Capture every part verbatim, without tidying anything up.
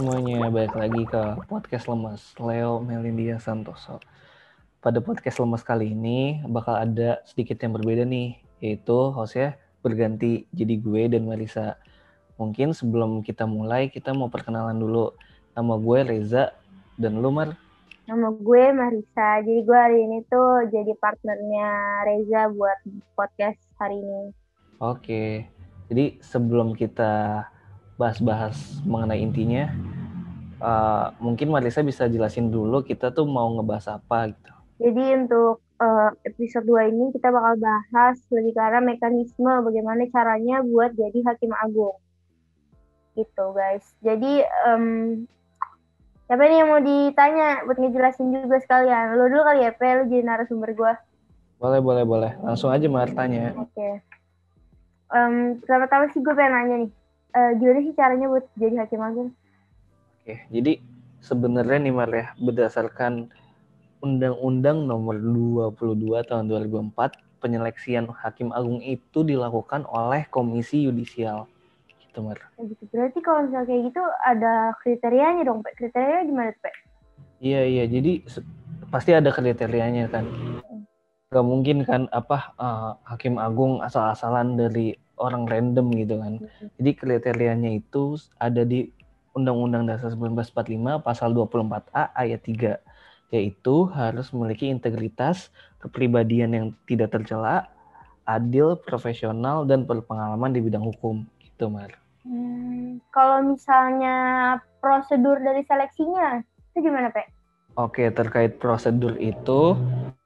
semuanya, balik lagi ke podcast Lemes, Leo Melindia Santoso. Pada podcast Lemes kali ini bakal ada sedikit yang berbeda nih, yaitu hostnya berganti jadi gue dan Marisa. Mungkin sebelum kita mulai, kita mau perkenalan dulu. Nama gue Reza, dan lu Mar? Nama gue Marisa, jadi gue hari ini tuh jadi partnernya Reza buat podcast hari ini. Oke, jadi sebelum kita bahas-bahas mengenai intinya, uh, mungkin Marisa bisa jelasin dulu kita tuh mau ngebahas apa gitu. Jadi untuk uh, episode dua ini kita bakal bahas lebih ke arah mekanisme bagaimana caranya buat jadi hakim agung. Gitu guys. Jadi um, siapa nih yang mau ditanya buat ngejelasin juga sekalian? Lu dulu kali ya, Pe, lu jadi narasumber gue. Boleh, boleh, boleh. Langsung aja Mar tanya. Oke. Okay. Um, pertama-tama sih gue pengen nanya nih, uh, gimana sih caranya buat jadi hakim agung? Oke, jadi sebenarnya nih Mar ya, berdasarkan Undang-Undang Nomor dua puluh dua Tahun dua ribu empat, penyeleksian Hakim Agung itu dilakukan oleh Komisi Yudisial. Gitu Mar. Nah, gitu. Berarti kalau misalnya kayak gitu ada kriterianya dong, Pak. Kriterianya gimana, Pak? Iya, iya. Jadi pasti ada kriterianya kan. Gak mungkin kan apa uh, Hakim Agung asal-asalan dari orang random gitu kan. Jadi kriterianya itu ada di Undang-Undang Dasar seribu sembilan ratus empat puluh lima pasal dua puluh empat A ayat tiga, yaitu harus memiliki integritas, kepribadian yang tidak tercela, adil, profesional, dan berpengalaman di bidang hukum. Gitu Mar. Hmm, kalau misalnya prosedur dari seleksinya itu gimana, Pak? Oke, terkait prosedur itu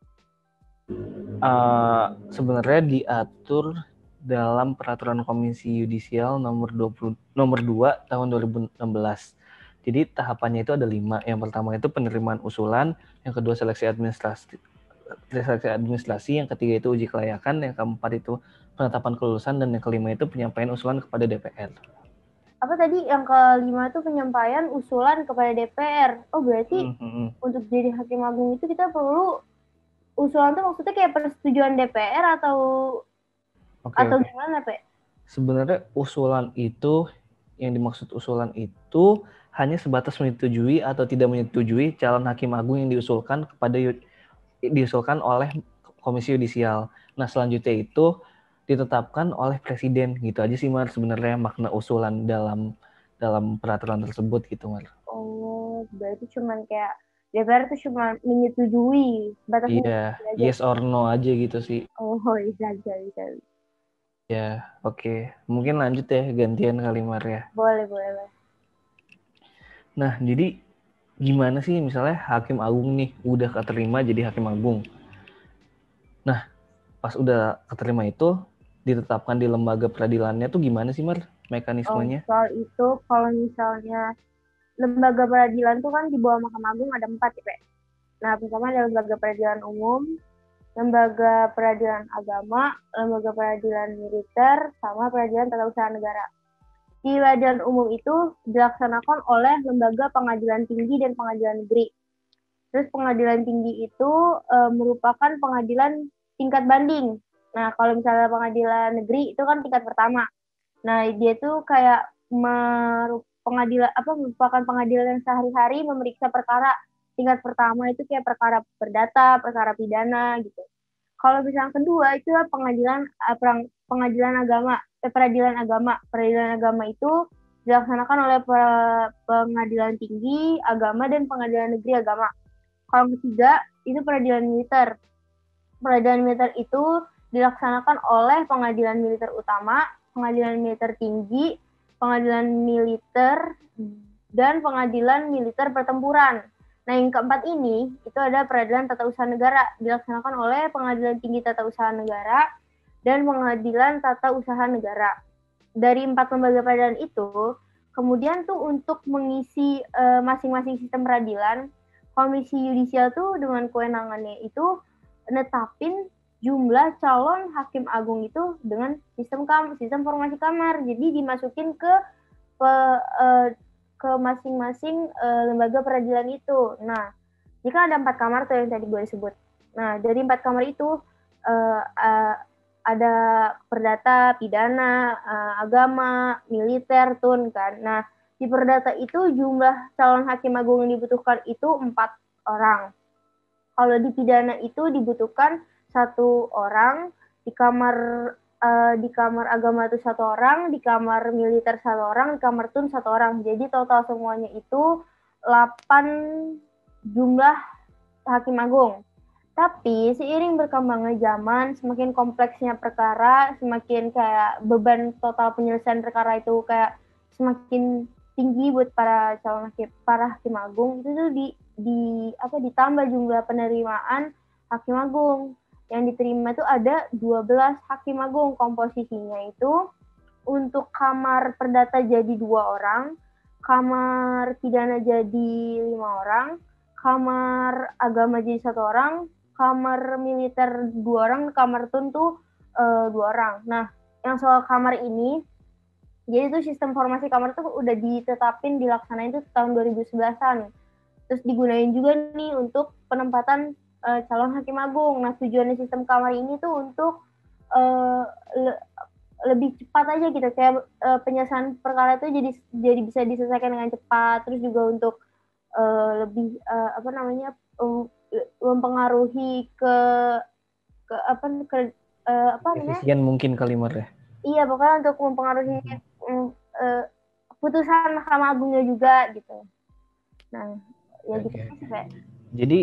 uh, sebenarnya diatur dalam peraturan Komisi Yudisial nomor dua puluh nomor dua tahun dua ribu enam belas. Jadi tahapannya itu ada lima. Yang pertama itu penerimaan usulan, yang kedua seleksi administrasi, seleksi administrasi, yang ketiga itu uji kelayakan, yang keempat itu penetapan kelulusan, dan yang kelima itu penyampaian usulan kepada D P R. Apa tadi yang kelima itu penyampaian usulan kepada D P R? Oh berarti mm-hmm. untuk jadi hakim agung itu kita perlu usulan itu maksudnya kayak persetujuan D P R atau okay, atau okay. gimana, Pak? Sebenarnya usulan itu, yang dimaksud usulan itu hanya sebatas menyetujui atau tidak menyetujui calon hakim agung yang diusulkan kepada diusulkan oleh Komisi Yudisial. Nah, selanjutnya itu ditetapkan oleh presiden. Gitu aja sih Mar sebenarnya makna usulan dalam dalam peraturan tersebut gitu Mar. Oh, berarti cuman kayak D P R itu cuma menyetujui, batas iya, aja. Yes or no aja gitu sih. Oh, bisa bisa bisa. Ya, oke. Okay. Mungkin lanjut ya, gantian kali Mar ya. Boleh, boleh. Nah, jadi gimana sih misalnya hakim agung nih udah keterima jadi hakim agung. Nah, pas udah keterima itu ditetapkan di lembaga peradilannya tuh gimana sih Mar mekanismenya? Oh, soal itu kalau misalnya lembaga peradilan tuh kan di bawah Mahkamah Agung ada empat ya, Pak. Nah, pertama ada lembaga peradilan umum, lembaga peradilan agama, lembaga peradilan militer, sama peradilan tata usaha negara. Di peradilan umum itu dilaksanakan oleh lembaga pengadilan tinggi dan pengadilan negeri. Terus pengadilan tinggi itu e, merupakan pengadilan tingkat banding. Nah, kalau misalnya pengadilan negeri itu kan tingkat pertama. Nah, dia tuh kayak merupakan pengadilan apa merupakan pengadilan yang sehari-hari memeriksa perkara tingkat pertama itu kayak perkara perdata, perkara pidana gitu. Kalau misalnya kedua itu pengadilan pengadilan agama, eh, peradilan agama. Peradilan agama itu dilaksanakan oleh pengadilan tinggi agama dan pengadilan negeri agama. Kalau ketiga itu peradilan militer. Peradilan militer itu dilaksanakan oleh pengadilan militer utama, pengadilan militer tinggi, pengadilan militer, dan pengadilan militer pertempuran. Nah, yang keempat ini, itu ada peradilan tata usaha negara, dilaksanakan oleh pengadilan tinggi tata usaha negara, dan pengadilan tata usaha negara. Dari empat lembaga peradilan itu, kemudian tuh untuk mengisi uh, masing-masing sistem peradilan, Komisi Yudisial tuh dengan kewenangannya itu netapin jumlah calon hakim agung itu dengan sistem kam sistem formasi kamar. Jadi dimasukin ke pe, uh, ke masing-masing uh, lembaga peradilan itu. Nah, jika ada empat kamar tuh yang tadi gue sebut. Nah, dari empat kamar itu uh, uh, ada perdata, pidana, uh, agama, militer, tun kan. Nah, Di perdata itu jumlah calon hakim agung yang dibutuhkan itu empat orang. Kalau di pidana itu dibutuhkan satu orang, di kamar uh, di kamar agama itu satu orang, di kamar militer satu orang, di kamar tun satu orang. Jadi total semuanya itu delapan jumlah hakim agung. Tapi seiring berkembangnya zaman, semakin kompleksnya perkara, semakin kayak beban total penyelesaian perkara itu kayak semakin tinggi buat para calon hakim, para hakim agung itu tuh di di apa ditambah jumlah penerimaan hakim agung. Yang diterima itu ada dua belas hakim agung. Komposisinya itu untuk kamar perdata jadi dua orang, kamar pidana jadi lima orang, kamar agama jadi satu orang, kamar militer dua orang, kamar tun tuh uh, dua orang. Nah, yang soal kamar ini, jadi itu sistem formasi kamar tuh udah ditetapin, dilaksanain tuh tahun dua ribu sebelas-an. Terus digunain juga nih untuk penempatan uh, calon hakim agung. Nah, tujuannya sistem kamar ini tuh untuk uh, le- lebih cepat aja gitu, kayak uh, penyelesaian perkara itu jadi jadi bisa diselesaikan dengan cepat. Terus juga untuk uh, lebih uh, apa namanya uh, mempengaruhi ke ke apa ke uh, apa namanya? Efisien mungkin kalimat ya. Iya, pokoknya untuk mempengaruhi mm-hmm. uh, putusan Mahkamah Agungnya juga gitu. Nah, ya okay. gitu sih kayak. Jadi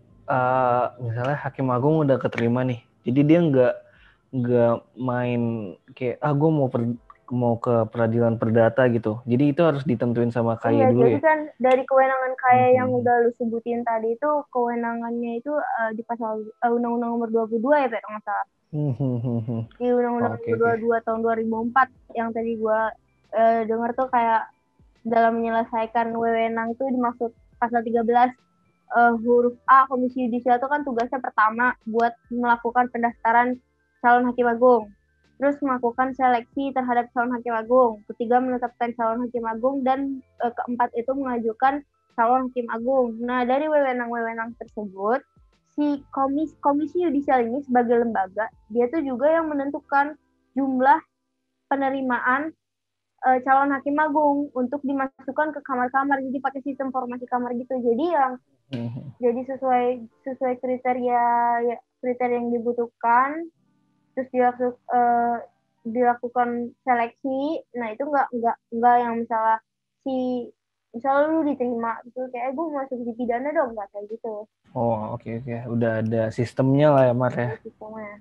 uh, misalnya Hakim Agung udah keterima nih, jadi dia nggak nggak main kayak ah gue mau per, mau ke peradilan perdata gitu. Jadi itu harus ditentuin sama K Y iya, dulu jadi ya. kan dari kewenangan K Y hmm. yang udah lu sebutin tadi itu kewenangannya itu uh, di pasal uh, Undang-Undang Nomor dua puluh dua ya, Pak, nggak salah. Hmm. Di Undang-Undang okay, Nomor dua puluh dua okay. Tahun dua ribu empat yang tadi gue uh, dengar tuh kayak dalam menyelesaikan wewenang itu dimaksud pasal tiga belas uh, huruf A, Komisi Yudisial itu kan tugasnya pertama buat melakukan pendaftaran calon hakim agung, terus melakukan seleksi terhadap calon hakim agung, ketiga menetapkan calon hakim agung, dan uh, keempat itu mengajukan calon hakim agung. Nah, dari wewenang-wewenang tersebut, si komisi, komisi yudisial ini sebagai lembaga, dia tuh juga yang menentukan jumlah penerimaan uh, calon hakim agung untuk dimasukkan ke kamar-kamar, jadi pakai sistem formasi kamar gitu. Jadi yang mm-hmm. jadi sesuai sesuai kriteria ya, kriteria yang dibutuhkan, terus dilaku, uh, dilakukan seleksi. Nah itu nggak nggak nggak yang misalnya si misalnya lu diterima itu kayak gue masuk di pidana dong, nggak kayak gitu. Oh oke okay, oke okay. Udah ada sistemnya lah ya Mar ya. Sistemnya.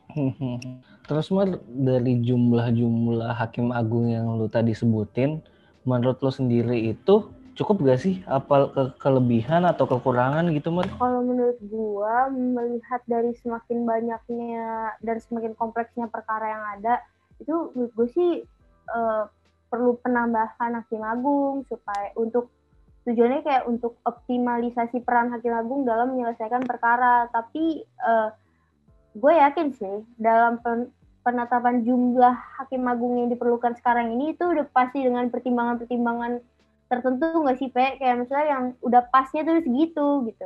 Terus Mar, dari jumlah-jumlah hakim agung yang lu tadi sebutin, menurut lu sendiri itu cukup gak sih? Apa ke- kelebihan atau kekurangan gitu Mar? Kalau menurut gua, melihat dari semakin banyaknya dan semakin kompleksnya perkara yang ada, itu menurut gua sih uh, perlu penambahan hakim agung supaya untuk tujuannya kayak untuk optimalisasi peran hakim agung dalam menyelesaikan perkara. Tapi uh, gue yakin sih dalam pen- penetapan jumlah hakim agung yang diperlukan sekarang ini itu udah pasti dengan pertimbangan-pertimbangan tertentu nggak sih, Pe? Kayak misalnya yang udah pasnya tuh segitu gitu.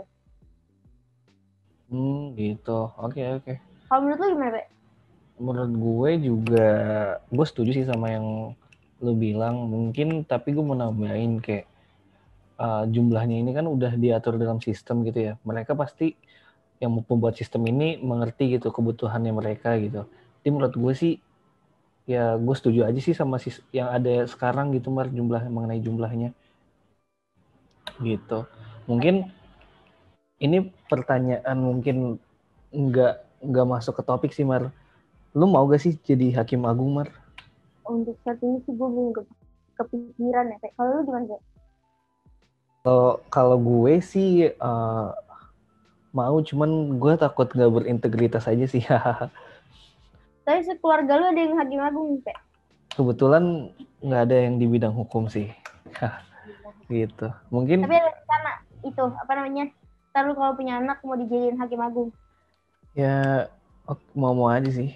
Hmm gitu, oke okay, oke. Okay. Kalau menurut lu gimana, Pe? Menurut gue juga, gue setuju sih sama yang lu bilang. Mungkin tapi gue mau nambahin kayak uh, jumlahnya ini kan udah diatur dalam sistem gitu ya. Mereka pasti yang membuat sistem ini mengerti gitu kebutuhannya mereka gitu. Jadi menurut gue sih ya gue setuju aja sih sama sis- yang ada sekarang gitu Mar, jumlah mengenai jumlahnya gitu. Mungkin ini pertanyaan mungkin nggak nggak masuk ke topik sih Mar. Lu mau gak sih jadi hakim agung Mar? Untuk saat ini sih gue belum kepikiran ya. Kalau lu gimana sih? Kalau kalau gue sih uh, mau, cuman gue takut nggak berintegritas aja sih. Tapi sekeluarga lu ada yang hakim agung, Pe? Kebetulan nggak ada yang di bidang hukum sih. Gitu. Mungkin. Tapi ada rencana itu apa namanya? Ntar lu kalau punya anak mau dijadiin hakim agung. Ya mau-mau aja sih.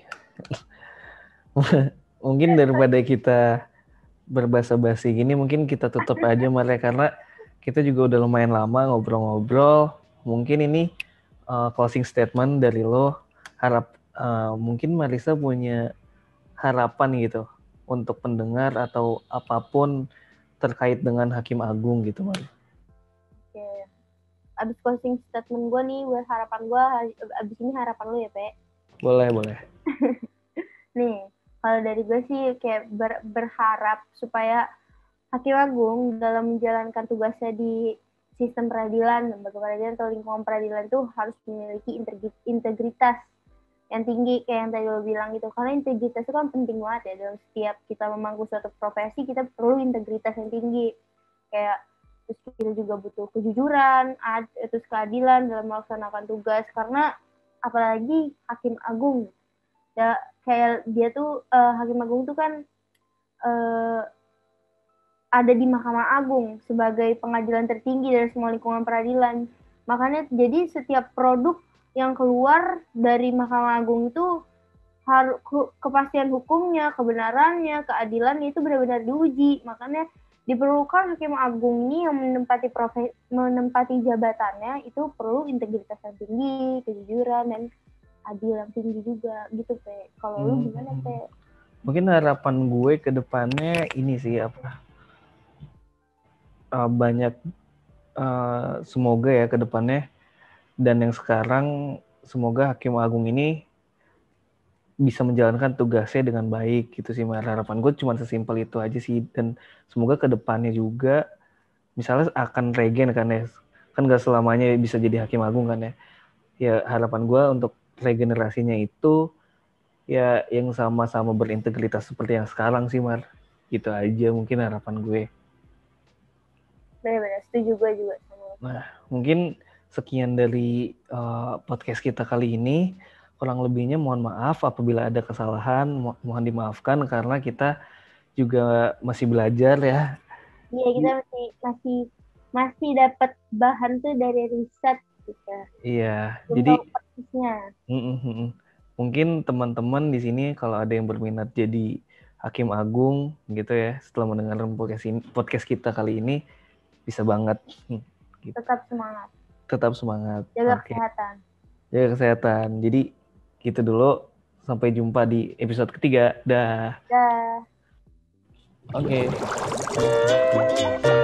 Mungkin daripada kita berbasa-basi gini, mungkin kita tutup aja Mar, karena kita juga udah lumayan lama ngobrol-ngobrol. Mungkin ini uh, closing statement dari lo. Harap uh, mungkin Marisa punya harapan gitu untuk pendengar atau apapun terkait dengan Hakim Agung gitu, Mar. Oke. Abis closing statement gue nih, buat harapan gue, abis ini harapan lu ya, Pe? Boleh, boleh. Nih, kalau dari gue sih kayak ber, berharap supaya Hakim Agung dalam menjalankan tugasnya di sistem peradilan, lembaga peradilan atau lingkungan peradilan itu harus memiliki integritas yang tinggi kayak yang tadi lo bilang gitu. Karena integritas itu kan penting banget ya dalam setiap kita memangku suatu profesi, kita perlu integritas yang tinggi. Kayak terus kita juga butuh kejujuran, ad, terus keadilan dalam melaksanakan tugas. Karena apalagi Hakim Agung, ya kayak dia tuh uh, Hakim Agung tuh kan uh, ada di Mahkamah Agung sebagai pengadilan tertinggi dari semua lingkungan peradilan. Makanya jadi setiap produk yang keluar dari Mahkamah Agung itu harus kepastian hukumnya, kebenarannya, keadilannya itu benar-benar diuji. Makanya diperlukan Hakim Agung ini yang menempati profesi, menempati jabatannya itu perlu integritas yang tinggi, kejujuran dan adil yang tinggi juga gitu, Pe. Kalau hmm. lu gimana, Pe? Mungkin harapan gue ke depannya ini sih apa? Uh, banyak uh, semoga ya ke depannya dan yang sekarang semoga Hakim Agung ini bisa menjalankan tugasnya dengan baik gitu sih, Mar. Harapan gue cuma sesimpel itu aja sih, dan semoga ke depannya juga misalnya akan regen kan ya, kan gak selamanya bisa jadi Hakim Agung kan ya. Ya harapan gue untuk regenerasinya itu ya yang sama-sama berintegritas seperti yang sekarang sih, Mar. Gitu aja mungkin harapan gue. Benar-benar setuju gue juga. Nah, mungkin sekian dari uh, podcast kita kali ini. Kurang lebihnya mohon maaf apabila ada kesalahan, mo- mohon dimaafkan karena kita juga masih belajar ya. Iya, kita masih masih masih dapat bahan tuh dari riset gitu. Iya, belum jadi persisnya. Mungkin teman-teman di sini kalau ada yang berminat jadi Hakim Agung gitu ya, setelah mendengarkan podcast ini, podcast kita kali ini bisa banget. Gitu. Tetap semangat. Tetap semangat. Jaga okay. kesehatan. Jaga kesehatan. Jadi gitu dulu. Sampai jumpa di episode ketiga. Dah. Dah. Oke. Okay.